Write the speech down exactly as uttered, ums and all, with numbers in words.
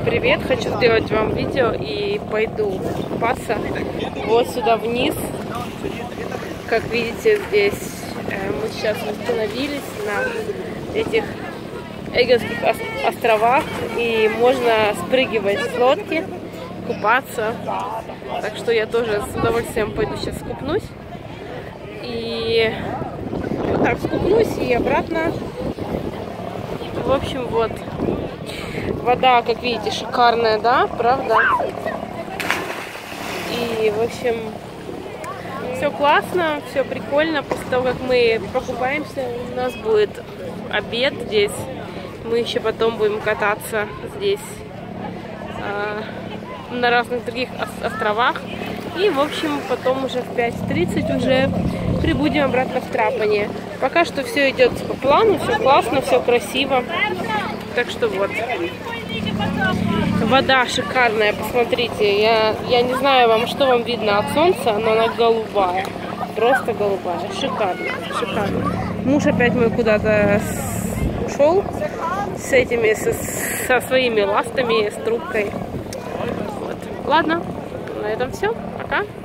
Привет! Хочу сделать вам видео и пойду купаться вот сюда вниз. Как видите, здесь э, мы сейчас остановились на этих Эгейских островах, и можно спрыгивать с лодки, купаться. Так что я тоже с удовольствием пойду сейчас скупнусь. И вот так скупнусь и обратно. В общем, вот. Вода, как видите, шикарная, да? Правда? И, в общем, все классно, все прикольно. После того, как мы покупаемся, у нас будет обед здесь. Мы еще потом будем кататься здесь э, на разных других островах. И, в общем, потом уже в пять тридцать уже прибудем обратно в Трапани. Пока что все идет по плану, все классно, все красиво. Так что вот. Вода шикарная, посмотрите. Я, я не знаю, вам что вам видно от солнца, но она голубая. Просто голубая. Шикарная, шикарная. Муж опять мой куда-то ушел с этими, со, со своими ластами, с трубкой. Вот. Ладно, на этом все. Пока.